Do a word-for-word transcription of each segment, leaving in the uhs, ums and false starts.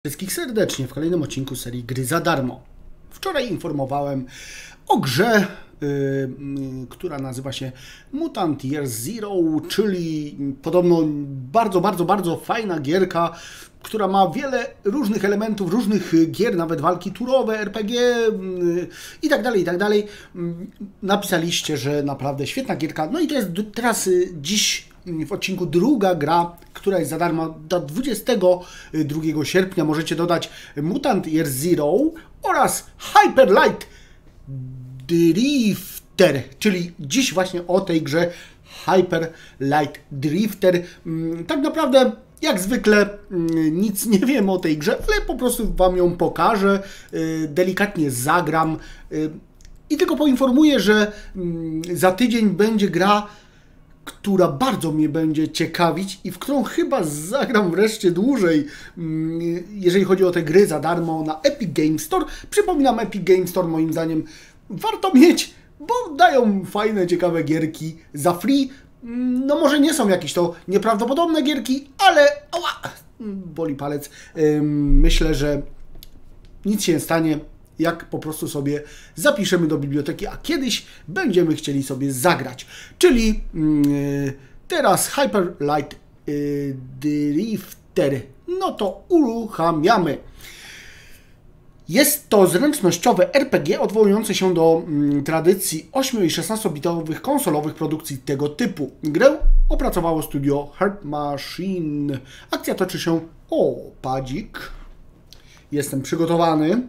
Wszystkich serdecznie w kolejnym odcinku serii Gry za darmo. Wczoraj informowałem o grze, yy, yy, która nazywa się Mutant Year Zero, czyli podobno bardzo, bardzo, bardzo fajna gierka, która ma wiele różnych elementów, różnych gier, nawet walki turowe, er pe gie yy, i tak dalej, i tak dalej. Yy, napisaliście, że naprawdę świetna gierka. No i to jest teraz yy, dziś w odcinku druga gra, która jest za darmo do dwudziestego drugiego sierpnia. Możecie dodać Mutant Year Zero oraz Hyper Light Drifter, czyli dziś właśnie o tej grze Hyper Light Drifter. Tak naprawdę jak zwykle nic nie wiem o tej grze, ale po prostu Wam ją pokażę, delikatnie zagram i tylko poinformuję, że za tydzień będzie gra, która bardzo mnie będzie ciekawić i w którą chyba zagram wreszcie dłużej, jeżeli chodzi o te gry za darmo na Epic Games Store. Przypominam, Epic Games Store moim zdaniem warto mieć, bo dają fajne, ciekawe gierki za free. No może nie są jakieś to nieprawdopodobne gierki, ale ała, boli palec. Myślę, że nic się nie stanie, jak po prostu sobie zapiszemy do biblioteki, a kiedyś będziemy chcieli sobie zagrać. Czyli yy, teraz Hyper Light yy, Drifter. No to uruchamiamy. Jest to zręcznościowe er pe gie odwołujące się do mm, tradycji ośmiu i szesnastobitowych konsolowych produkcji tego typu. Grę opracowało studio Heart Machine. Akcja toczy się... O, padzik. Jestem przygotowany.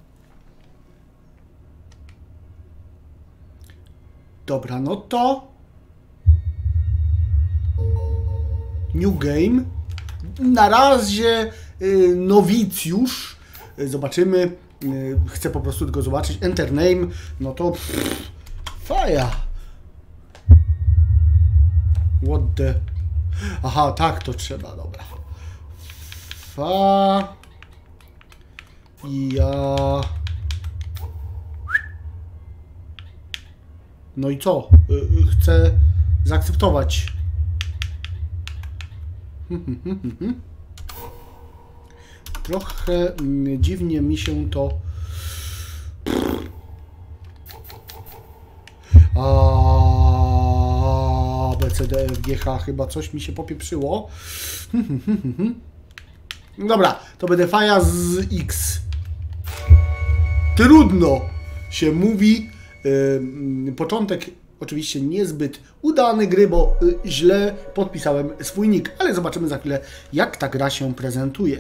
Dobra, no to New Game. Na razie yy, nowicjusz. Yy, zobaczymy. Yy, chcę po prostu tylko zobaczyć. Enter name. No to pff, faja. What the... Aha, tak to trzeba, dobra. Fa... Ja... No i co? Chcę zaakceptować. Trochę dziwnie mi się to... A B, C, D, F, G, H. Chyba coś mi się popieprzyło. Dobra, to będę faja z X. Trudno się mówi. Początek oczywiście niezbyt udany gry, bo źle podpisałem swój nick, ale zobaczymy za chwilę, jak ta gra się prezentuje.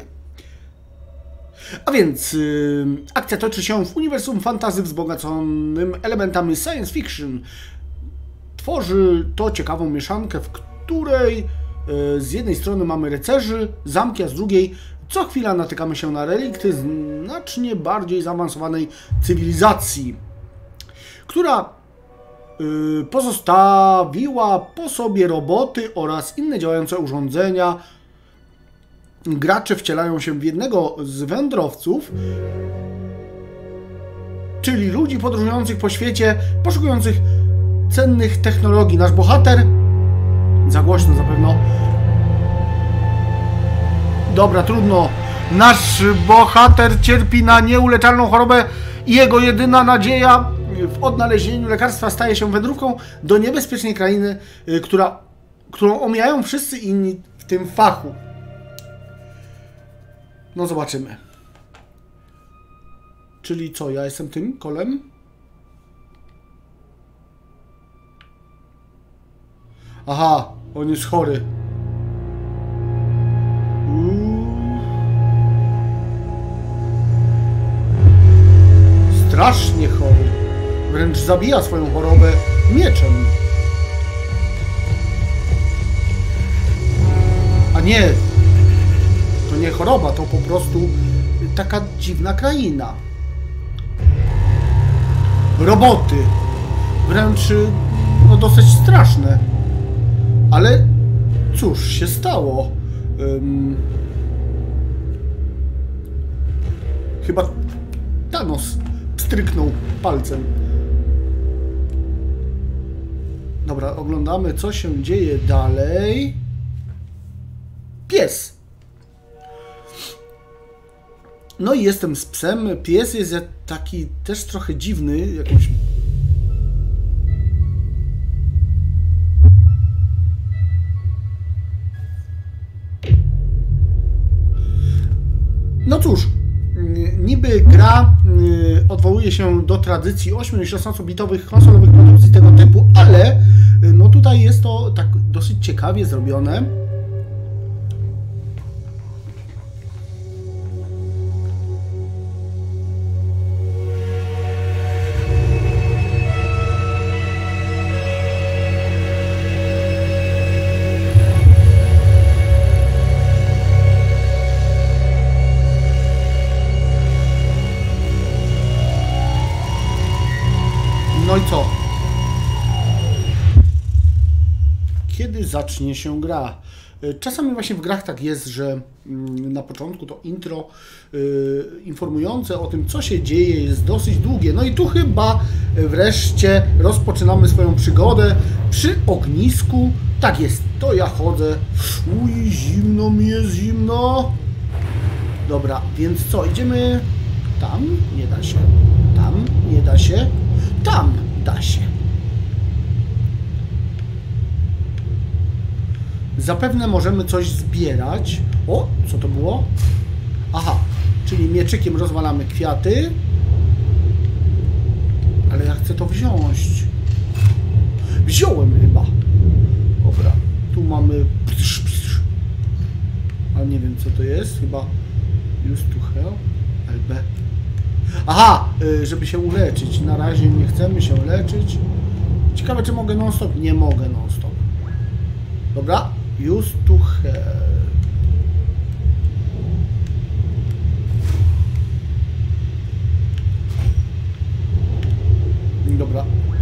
A więc yy, akcja toczy się w uniwersum fantasy wzbogaconym elementami science fiction. Tworzy to ciekawą mieszankę, w której yy, z jednej strony mamy rycerzy, zamki, a z drugiej co chwila natykamy się na relikty znacznie bardziej zaawansowanej cywilizacji, która y, pozostawiła po sobie roboty oraz inne działające urządzenia. Gracze wcielają się w jednego z wędrowców, czyli ludzi podróżujących po świecie, poszukujących cennych technologii. Nasz bohater... Za głośno zapewne. Dobra, trudno. Nasz bohater cierpi na nieuleczalną chorobę i jego jedyna nadzieja w odnalezieniu lekarstwa staje się wędrówką do niebezpiecznej krainy, która, którą omijają wszyscy inni w tym fachu. No zobaczymy. Czyli co, ja jestem tym kolem? Aha, on jest chory. Strasznie chory. Wręcz zabija swoją chorobę mieczem. A nie, to nie choroba, to po prostu taka dziwna kraina. Roboty. Wręcz no dosyć straszne. Ale cóż się stało? Um, chyba Thanos stryknął palcem. Dobra, oglądamy, co się dzieje dalej. Pies. No i jestem z psem. Pies jest taki też trochę dziwny, jakąś... No cóż, niby gra odwołuje się do tradycji ośmiu i szesnastobitowych konsolowych produkcji tego typu, ale no tutaj jest to tak dosyć ciekawie zrobione. No i co? Kiedy zacznie się gra? Czasami właśnie w grach tak jest, że na początku to intro yy, informujące o tym, co się dzieje, jest dosyć długie. No i tu chyba wreszcie rozpoczynamy swoją przygodę przy ognisku. Tak jest, to ja chodzę. Uj, zimno mi jest, zimno. Dobra, więc co, idziemy tam? Nie da się. Tam? Nie da się. Tam da się. Zapewne możemy coś zbierać. O, co to było? Aha, czyli mieczykiem rozwalamy kwiaty. Ale ja chcę to wziąć. Wziąłem chyba. Dobra, tu mamy... Ale nie wiem, co to jest. Chyba... Use to help. L B. Aha, żeby się uleczyć. Na razie nie chcemy się leczyć. Ciekawe, czy mogę non-stop? Nie mogę non-stop. Dobra. Use to help. Dobra.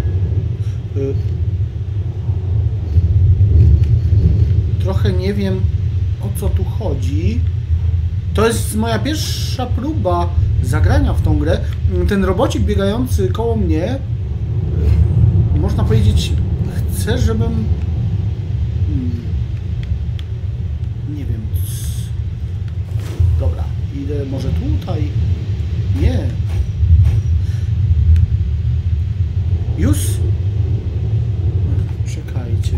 Trochę nie wiem, o co tu chodzi. To jest moja pierwsza próba zagrania w tą grę. Ten robocik biegający koło mnie, można powiedzieć, chce, żebym... Nie wiem. Dobra, idę może tutaj. Nie. Już? Czekajcie.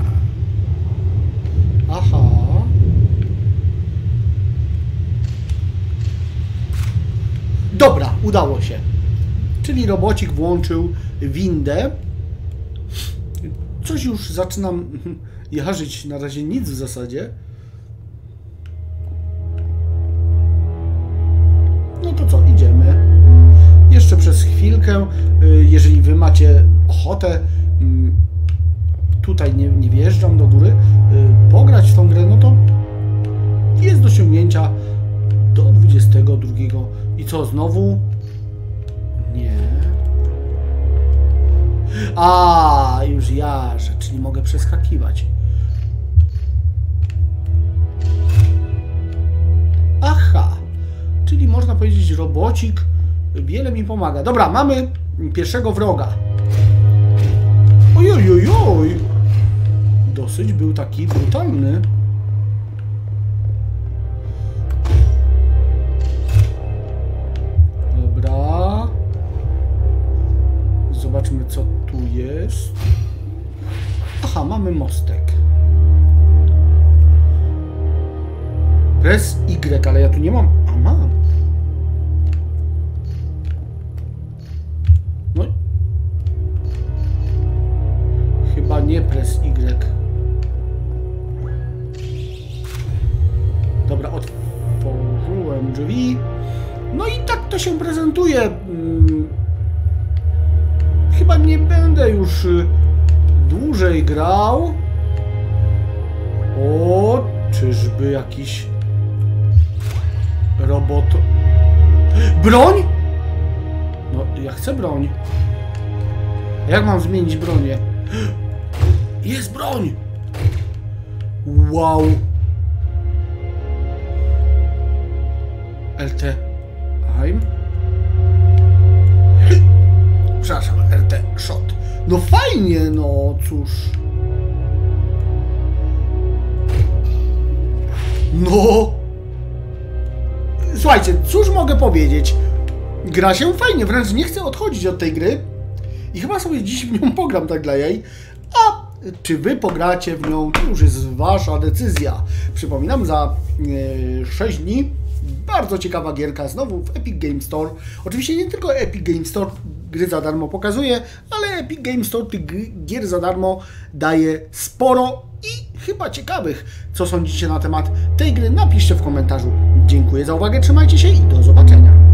Aha. Dobra, udało się. Czyli robocik włączył windę. Coś już zaczynam jarzyć, na razie nic w zasadzie. No to co, idziemy. Jeszcze przez chwilkę, jeżeli wy macie ochotę, tutaj nie, nie wjeżdżam do góry, pograć w tą grę, no to jest do osiągnięcia do dwudziestego drugiego. I co, znowu? Nie. A, już jarzę, czyli mogę przeskakiwać. Aha, czyli można powiedzieć, robocik wiele mi pomaga. Dobra, mamy pierwszego wroga. Ojoj, ojoj, oj. Dosyć był taki brutalny. Dobra. Zobaczmy, co tu jest. Aha, mamy mostek. Press Y, ale ja tu nie mam. A mam. No. Chyba nie press Y. Dobra, otworzyłem drzwi. No i tak to się prezentuje. Hmm. Chyba nie będę już dłużej grał. O, czyżby jakiś robot... Broń? No, ja chcę broń. Jak mam zmienić bronię? Jest broń! Wow! L T. I'm. Przepraszam, R T shot. No fajnie, no cóż. No. słuchajcie, cóż mogę powiedzieć? Gra się fajnie, wręcz nie chcę odchodzić od tej gry i chyba sobie dziś w nią pogram tak dla jej, a czy wy pogracie w nią, to już jest wasza decyzja. Przypominam, za yy, sześć dni bardzo ciekawa gierka znowu w Epic Game Store. Oczywiście nie tylko Epic Game Store gry za darmo pokazuje, ale Epic Game Store tych gier za darmo daje sporo i chyba ciekawych. Co sądzicie na temat tej gry? Napiszcie w komentarzu. Dziękuję za uwagę, trzymajcie się i do zobaczenia.